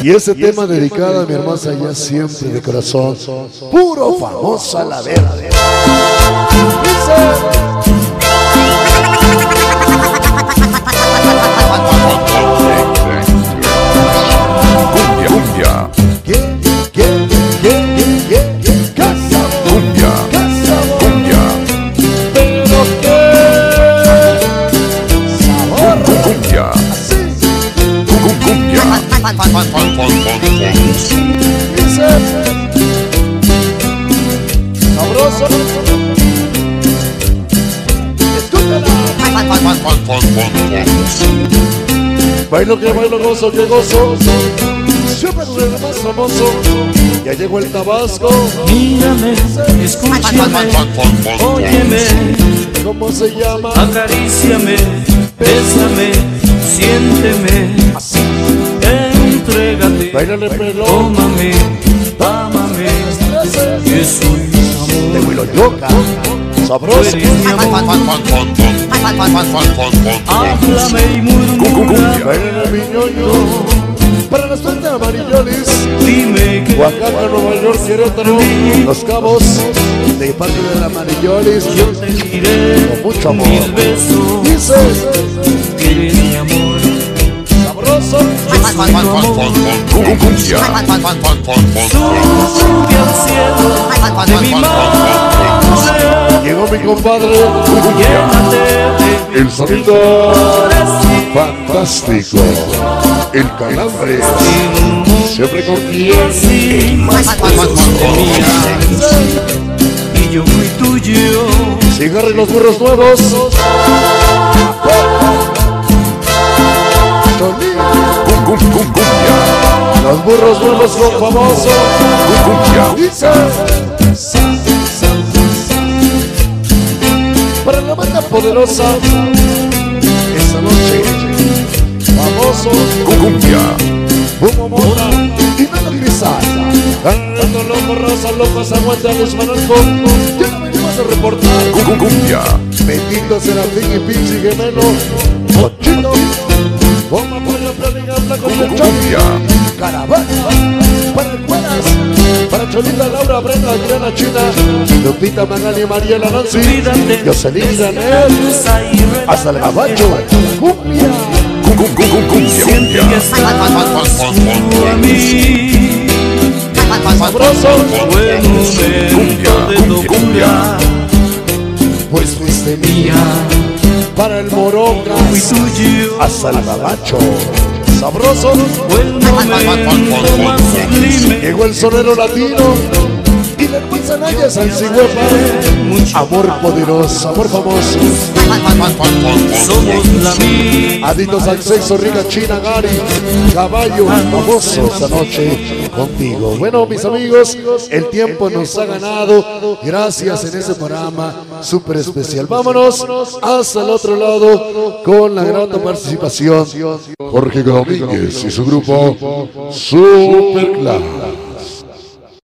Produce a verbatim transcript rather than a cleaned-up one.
Y ese tema dedicado a mi hermosa ya siempre de corazón. Puro famosa la verde. Cumbia, cumbia. ¿Qué? ¿Qué? ¿Qué? ¿Qué? ¿Qué? Casa. Cumbia, cumbia. Pero qué sabor. Cumbia, cumbia. Dice sabroso. Escúchala. Bailo que bailo, gozo que gozo. Siempre el más famoso. Ya llegó el Tabasco. Mírame, escúchame, óyeme, ¿Cómo se llama? acaríciame, bésame, siénteme, entrégate, Bailale pelón. tómame, ámame, que soy De amor, Huilo Yoca. tú Sabroso. eres mi amor, háblame y murmura, Bailale mi ñoño. Para la suerte de Amarillolis. dime que Oaxaca, Nueva York, Querétaro, Los Cabos, de parte de la Marillolis, yo te diré con mucho amor. mil besos, Dice, que eres mi amor, sabroso. Cumbia, sube al cielo de mi madre, Llegó mi compadre, llénate de el sonido flores fantástico, el calambre, siempre con y así y yo fui tuyo. cigarro y los burros nuevos. cumbia, Los burros nuevos son famosos. cumbia. Dice, para la banda poderosa, esta noche, famoso, Cumbia, Humo Mota y Nando Grisal. Ganando loco, raza, locos, aguanta los manalcos. Ya no venimos a reportar. cumbia. Bendito Serafín y Pinche Gemelo. Cochino, bomba, pollo, planiga, blanco, Cumbia, caravana, para escuelas, para Cholita, Laura, Brenda, Adriana, China, Lupita, Magali, Mariela, Nancy, Jocelyn, Daniel, hasta el gabacho, cumbia, Siente que estás junto a mí. sabroso, Fue momento de locura, pues fuiste mía, para el Moronga, fui tuyo. hasta el gabacho, sabroso, Fue el momento más sublime. llegó el sonero latino, y la hermosa Naya Sansigüepa, amor poderoso, amor famoso, Somos la misma. adictos al sexo, rica China, Gary, caballo, famoso esta noche contigo. Bueno, mis amigos, el tiempo nos ha ganado, gracias en este programa súper especial. Vámonos hasta el otro lado con la grata participación Jorge Domínguez y su grupo Super Clan.